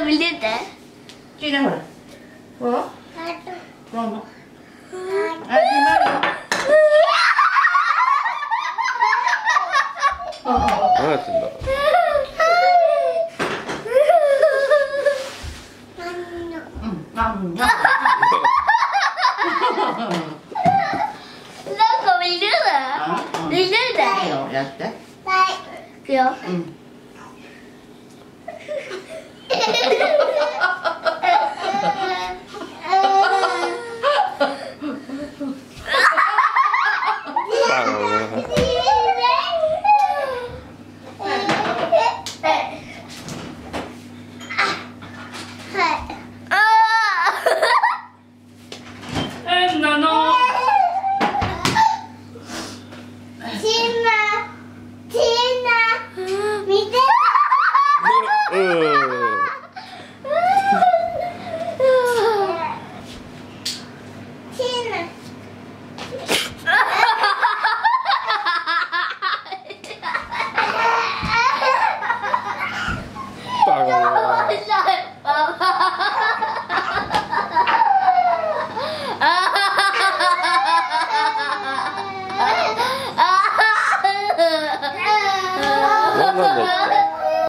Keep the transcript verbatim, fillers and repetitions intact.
見てて。 聞いてほら。ほら。どうも。あ、 何やってんだ。 なんだ。 なんか見てた。見てた。 やって。 いくよ。 うん。えんなの。 見て。 うん。